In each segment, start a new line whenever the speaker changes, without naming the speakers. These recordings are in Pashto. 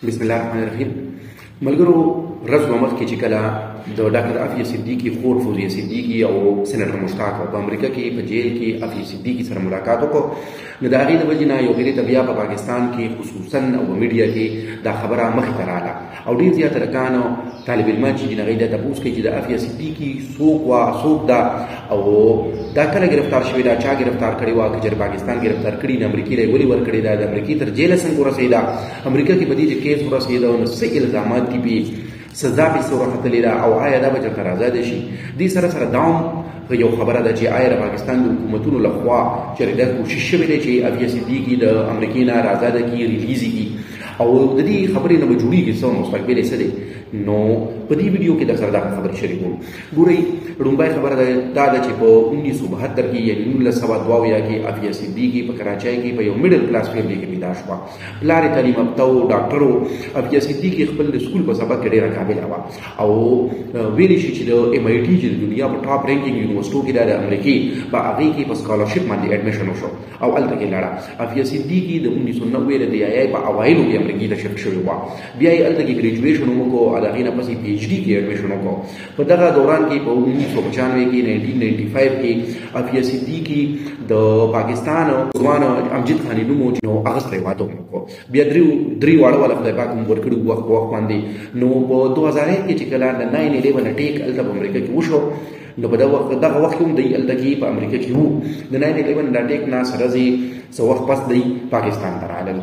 بسم الله الرحمن الرحیم. ملګرو، ورځ به مخکې چې کله د ډاکټر عافیه صدیقي خور فوزیه صدیقي او سینیټر مشتاق په امریکا کې په جیل کې عافیه صدیقي سره ملاقات وکړو، نو د هغې د وجې نه یو غیرې ته بیا په پاکستان کې خصوصا او میډیا کې دا خبره مخې ته راغله او ډېر زیات رکان طالب علمان چې دي هغې دا تپوس کوي چې د عافیه صدیقي څوک وه، څوک ده او دا کله ګرفتار شوې ده، چا ګرفتار کړې وه، که چېرې پاکستان ګرفتار کړي نو امریکې له یې ولې ورکړې ده، د امریکې تر جیله څنګه ورسېده، امریکا کې په دې چې کیس ورسېده نو څه الزامات دي پې، سزا پې څه ورختلې ده او آیا دا به چېرته رازاده شي. دې سره سره دا هم یو خبره ده چې آیا د پاکستان د حکومتونو لخوا چېرې دا کوشش شوی دی چې عافیه صدیقي د امریکې نه رازاده کړي، ریلیز یې کړي او د دې خبرې نه به جوړېږي څه مستقبل یې څه دی. نو په دې ویډیو کې در سره دا خبرې شریکوم. ګورئ، لومړی خبره دا ده چې په 1972 کې یعنې 1972 کې عافیه صدیقي په کراچۍ کې په یو میډل کلاس فیملي کې پیدا شوه. پلار یې تعلیم یافته و، ډاکټر و. عافیه صدیقي خپل د سکول په سبق کې ډېره قابله وه او ویلی شي چې د MIT چې د دنیا په ټاپ رینکینګ یونیورسټو کې د امریکې په هغې کې په سکالرشپ باندې ایډمیشن وشو او هلته کې لاړه. عافیه صدیقي د 1990 د DII په اوایلو کې امریکې ته شفټ شوې وه. بیا یې هلته کې ګریجویشن وکړو او د هغې نه پسې PhD کې ایډمیشن وکړو. په دغه دوران کې په 1995 کې 1995 کې عافیه صدیقي د پاکستان ځوان امجد خاني نوم و نو هغه سره یې واده وکړو. بیا درې واړه والا خدای پاک هم ورکړي وخت په وخت باندې. نو په 2001 کې چې کله د 9/11 اټیک هلته په امریکا کې وشو نو په دغه وخت هم دی هلته کې په امریکا کې وو. د 9/11 د اټیک نه سره زی څه وخت پس دی پاکستان ته راغلل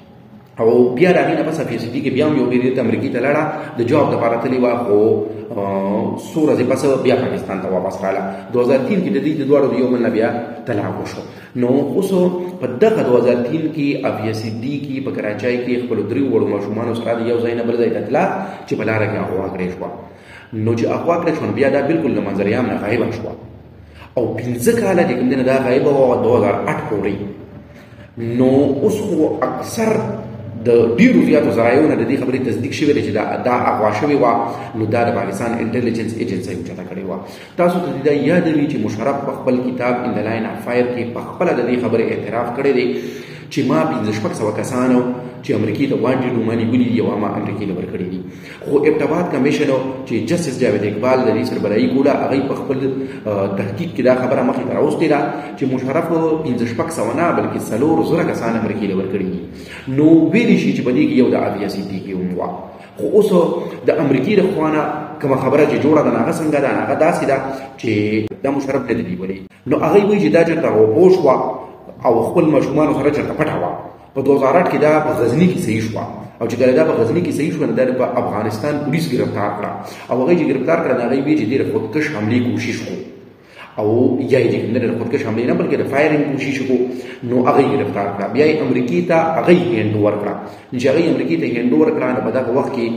او بیا د هغې نه پس عافیه صدیقي بیا هم یو غیرې ته امریکې ته لاړه، د جاب دپاره تللې وه خو څو ورځې پس بیا پاکستان ته واپس راغله. 2003 کې د دې د دواړو د یو بل نه بیا طلاق وشو. نو اوس په دغه 2003 کې عافیه صدیقي په کراچۍ کې خپلو درې وړو ماشومانو سره د یو ځای نه بل ځای ته تله چې په لاره کې اغوا کړې شوه. نو چې اغوا کړې شوه بیا دا بالکل د منظریام نه غایبه شوه او 15 کاله چې کوم دی نه دا غایبه وه 2008 پورې. نو اوس خو اکثر د ډیرو زیاتو ذرایعو نه د دې خبرې تصدیق شوې ده چې دا اغوا شوې وه. نو دا د پاکستان انټیلیجنس ایجنسۍ اوچته کړې وه. تاسو ته دا یاد وي چې مشرف په خپل کتاب ان د لاین اف فایر کې په خپله د دې خبرې اعتراف کړی دی چې ما 1500 کسانو چې امریکې ته وانټډ ومانې وني دي او ما امریکې له ورکړي دي. خو ابتباد کمیشن چې جسټس جاوید اقبال د دې سربراهي کوله هغې په خپل تحقیق کې دا خبره مخې ته راوستې ده چې مشرف 1500 نه بلکې 4,000 کسان امریکې له ورکړي دي. نو ویلی شي چې په دې کې یو د عافیه صدیقي هم وه. خو اوس د امریکې د خوا نه کومه خبره چې جوړه ده هغه څنګه ده، هغه داسې ده چې دا مشرف نه دی ویلی. نو هغې وایي چې دا چېرته راوپوه شوه او خپل ماشومانو سره چېرته پټه وه. په 2008 کې دا په غزني کې صحیح شوه او چې کله دا په غزني کې صحیح شوه نو دا په افغانستان پولیس ګرفتار کړه او هغې چې ګرفتار کړه نو هغې وایي چې دې د خودکش حملې کوشش وکړو او یا یې چې د خودکش حملې نه بلکې د فایرنګ کوشش وکړو. نو هغې ګرفتار کړه، بیا یې امریکې ته هغې هینډ اوور کړه. چې هغې امریکې ته هینډ اوور کړه نو په دغه وخت کې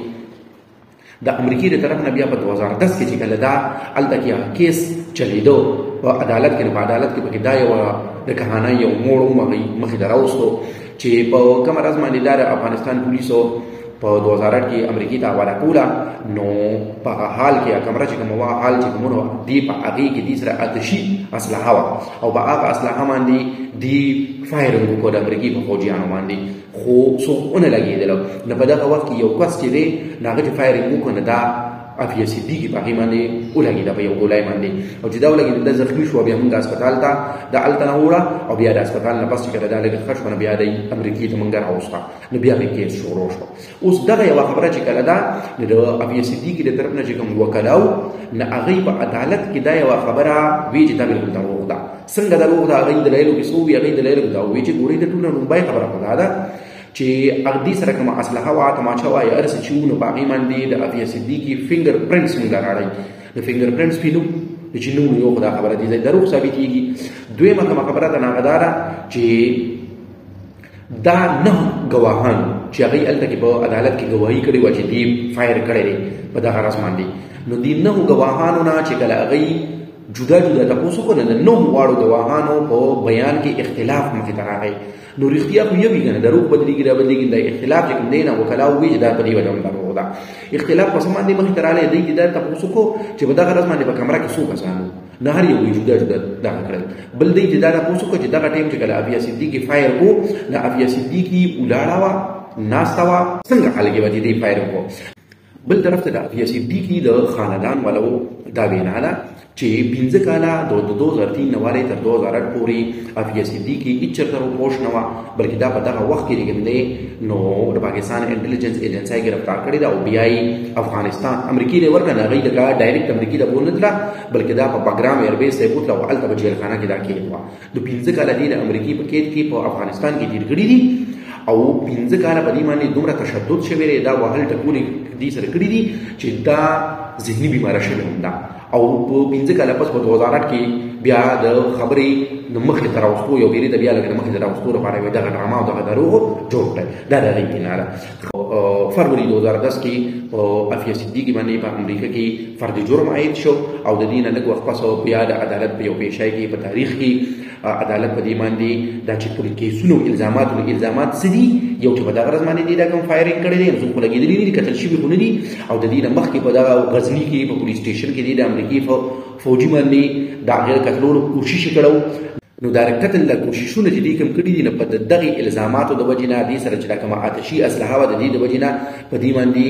د امریکې د طرف نه بیا په 2010 کې چې کله دا هلته کې هغه کیس چلېدو په عدالت کې، نو په عدالت کې پکې دا یوه د کهانۍ یو موړ هم هغې مخې ته راوستو چې په کومه ورځ باندې دا د افغانستان پولیسو په 2008 کې امریکې ته حواله کوله. نو په هغه حال کې کمره چې کومه وه حال چې کومه وه دې په هغې کې دې سره اتشي اسلحه وه او په هغه اسلحه باندې دې فایرنګ وکړو د امریکې په فوجیانو باندې، خو څوک ونه لګېدلو. نو په دغه وخت کې یو کس چې دی نو هغه چې فایرنګ وکړو نو دا عافیه صدیقي په هغې باندې ولګېده په یو ګولۍ باندې او چې دا ولګېده دا زخمي شوه. بیا موږ هسپتال ته د هلته نه وړه او بیا د هسپتال نه پس چې کله دا لږ ښه شوه نو بیا دی امریکې ته موږ راوسته نو بیا پرې کیس شروع شوه. اوس دغه یوه خبره چې کله ده نو د عافیه صدیقي د طرف نه چې کوم وکلاو نو هغې په عدالت کې دا یوه خبره وی چې دا بالکل دروغ ده. څنګه دروغ ده؟ هغې دلایلو کې څه ووي؟ هغې دلایلو کې دا ووي چې ګورئ د ټولو لومړی خبره خو دا ده چې دې سره کومه اسلحه وه، تماچه وه یا هر څه چې وو نو په هغې باندې د عافیه صدیقي فنګر پرنټس موږ راړئ. د فنګر پرنټس پې نو چې نو یو خو دا خبره دې دروغ ثابتېږي. دویمه کومه خبره ده هغه دا ده چې دا 9 ګواهان چې هغې هلته کې په عدالت کې ګواهي کړې وه چې دې فایر کړی دی په دغه ورځ باندې. نو دې 9 ګواهانو نه چې کله هغې جدا جدا تپوس وکړو نو د 9 واړو ګواهانو په بیان کې اختلاف مخې ته راغی. نو رښتیا خو یو وي که نه، دروغ بدلېږي را بدلېږي. دا اختلاف چې کوم دی نه وکلاو وایي چې دا په دې وجه هم دروغ ده. اختلاف په څه باندې مخې ته راغلی دی چې دا تپوس وکړو چې په دغه ورځ باندې په کمره کې څو کسان وو، نه هر یو یې جدا جدا دغه کړل. بل دی چې دا تپوس وکړو چې دغه ټایم چې کله عافیه صدیقي فایر وو نو عافیه صدیقي ولاړه وه ناسته وه څنګه خلک یې به د دې فایرنګ وکړو. بل طرف ته د عافیه صدیقي د خاندان والو دا وینا ده چې 15 کاله د 2003 نوارې تر 2008 پورې عافیه صدیقي هیڅ چېرته روپوش نه وه، بلکې دا په دغه وخت کې کوم دی نو د پاکستان انټلیجنس ایجنسۍ ګرفتار کړې ده او بیا یې افغانستان امریکې ته ورکړه. هغوی لکه ډایرکټ امریکې ته بونه تله، بلکې دا په بګرام ایربیس ته یې بوتله او هلته په جیلخانه کې دا قید وه. د 15 کاله دی د امریکې په قید کې په افغانستان کې تېر کړي دي او 15 کاله په دې باندې دومره تشدد شوی دی، دا وهل ټکولې دې سره کړي دي چې دا ذهني بیماره شوې هم ده. او په 15 کاله پس په 2008 کې بیا د خبرې د مخې ته راوستو یو بیرې د بیا لکه د مخې ته راوستو لپاره یې دغه ډرامه او دغه دروغ جوړ کړی. دا د هغې کینه ده. فروری 2010 کې په عافیه صدیقي باندې په امریکا کې فرد جرم عاید شو او د دې نه لږ وخت پس بیا د عدالت په یو پیشۍ کې په تاریخ کې عدالت په دې باندې دا چې کوم کیسونه او الزامات څه دي، یو چې په دغه ورځ باندې دا کوم فایرینګ کړی دی نو خو لګېدلي دي، قتل شوي خو نه دي. او د دې نه مخکې په دغه غزني کې په پولیس سټیشن کې د امریکې فوجي باندې د هغې د قتلولو کوشش یې کړی. نو دا قتل له کوششونه چې دوی کوم کړي دي نو په دغې الزاماتو د وجې نه دې سره چې دا کومه آتشي اسلحه وه د دې د وجې نه په دې باندې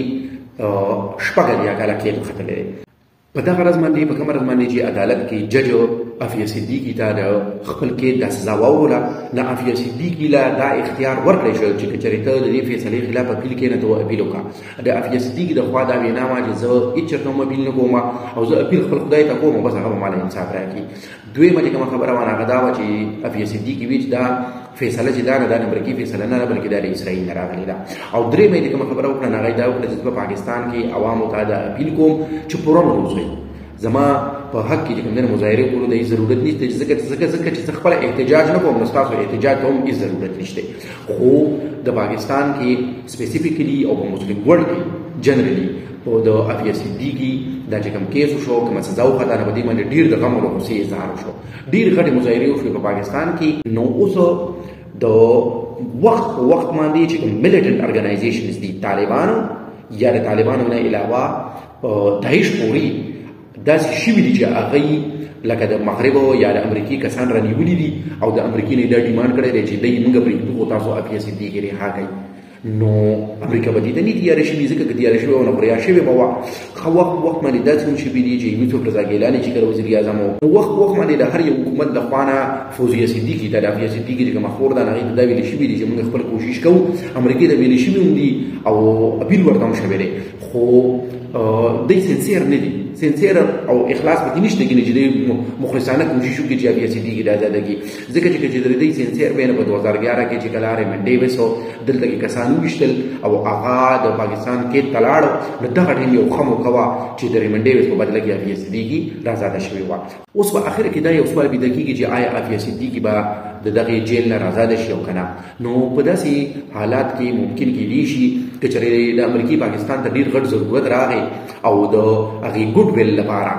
8 کاله قید ختلی دی. په دغه ورځ باندې په کومه ورځ باندې چې عدالت کې جج عافیه صدیقي ته د خپل کې د سزا واوروله، نه عافیه صدیقي له دا اختیار ورکړی شو چې که چېرې ته د دې فیصلې خلاف اپیل کړې نه ته اپیل وکړه. د عافیه صدیقي د خوا دا وینا وه چې زه هېڅ چېرته هم اپیل نه کوم او زه اپیل خپل خدای ته کوم، بس هغه به ماله انصاف راکړي. دویمه چې کومه خبره وه هغه دا وه چې عافیه صدیقي وی چې دا فیصله چې دا نه د امریکې فیصله نه ده بلکې دا د اسرائیل نه راغلې ده. او درېیمه چې کومه خبره وکړه هغه یې دا وکړه چې زه په پاکستان کې عوامو ته دا اپیل کوم چې پوره واوسئ، زما په حق کې چې کوم دی مظاهرې کولو د ضرورت نشته، ځکه چې زه خپله احتجاج نه کوم نو ستاسو احتجاج ته هم هېڅ ضرورت نشته. خو د پاکستان کې سپیسیفیکلی او په مسلم ورلډ کې جنرالي په د عافیه صدیقي دا چې کوم کیس وشو کومه سزا وخوته نو په دې باندې ډېر د غم او د غوسې اظهار وشو، ډېر غټې مظاهرې وشوې په پاکستان کې. نو اوس د وخت په وخت باندې چې کوم میلیټنټ ارګنایزیشنز دي طالبانو یا د طالبانو نه علاوه داعش پورې داسې شوي دي چې هغوی لکه د مغرب یا د امریکې کسان رانیولي دي او د امریکې نه دا ډیمانډ کړی دی چې دی موږ پرېږدو خو تاسو عافیه صدیقي رها کړئ. نو امریکا به دې ته نه تیاره شوي، ځکه که تیاره شوې وه نو ریا شوې به وه. ښه وخت باندې داسې هم شوي دي چې یوسف رضا ګیلاني چې کله وزیر اعظم و نو وخت باندې د هر یو حکومت د خوا نه فوزیه صدیقي ته د عافیه صدیقي چې کومه خور ده هغې ته دا ویلې شوي دي چې موږ خپل کوشش کوو، امریکې ته ویلې شوي هم دي او اپیل ورته هم شوی دی. خو دی سنسیر نه دي، سنسیر او اخلاص پکې نشته کې چې دی مخلصانه کوشش وکړي چې عافیه صدیقي د آزاده کړي. ځکه چې د دی سنسیر به نه په 2011 کې چې کله ریمن ډیویس دلته کې کسان وویشتل او هغه د پاکستان کې تلاړ نو دغه ټیم یو ښه موقع وه چې د ریمن ډیویس په بدله کې عافیه صدیقي رازاده شوې وه. اوس په اخر کې دا یو سوال پیدا کېږي چې آیا عافیه صدیقي به د دغې جیل نه رازاده شي او که نه؟ نو په داسې حالات کې ممکن کېدای شي که چېرې د امریکې پاکستان ته ډېر غټ ضرورت راغی او د هغې ګوډ ویل لپاره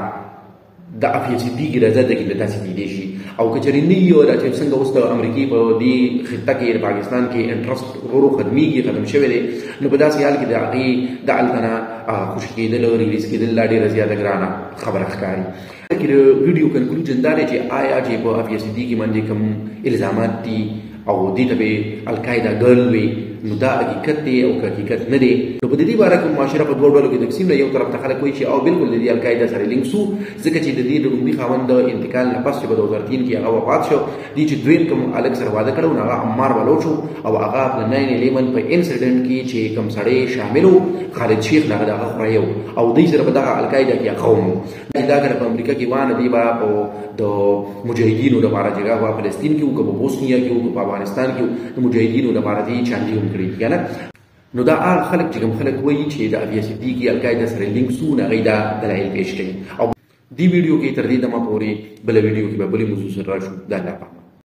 د عافیه صدیقي رازادګي له داسې کېدای شي او که چېرې نه وي دا چې څنګه اوس د امریکې په دې خطه کې د پاکستان کې انټرسټ ورو ختمیږي ختم شوی دی نو په داسې حال کې د هغې د هلته نه خوشي کېدل ریلیز کېدل لا ډېره زیاته ګرانه خبره ښکاري. کې د ویډیو کنکلوژن دا دی چې آیا چې په عافیه صدیقي باندې کوم الزامات دي او دې ته به القاعده ګرل وي نو دا حقیقت دی او حقیقت نه دی. نو په دې باره کې معاشره په دوه ډولو کې تقسیم ده. یو طرف ته خلک وایي چې او بالکل د دې القاعده سره لینک سو، ځکه چې د دې د لومړي خاوند د انتقال نه پس چې په 2003 کې هغه وفات شو، دې چې دویم کوم الګ سره واده کړو هغه عمار بلوچ او هغه په 9/11 په انسیډنټ کې چې کوم سړی شامل و خالد شیخ نه هغه خورایو او دې سره په دغه القاعده کې قوم دا کړه په امریکا کې وانه دی با او د مجاهدینو لپاره جګه وا فلسطین کې او په بوسنیا کې او په افغانستان کې د مجاهدینو لپاره دي چاندي هم کړی کنه. نو دا هغه خلک چې کوم خلک وایي چې د عافیه صدیقي القاعده سره لینک سو نه غیدا دلایل پیش کړي. او دی ویډیو کې تر دې دمه پورې بل ویډیو کې به بلې موضوع سره راشو. دا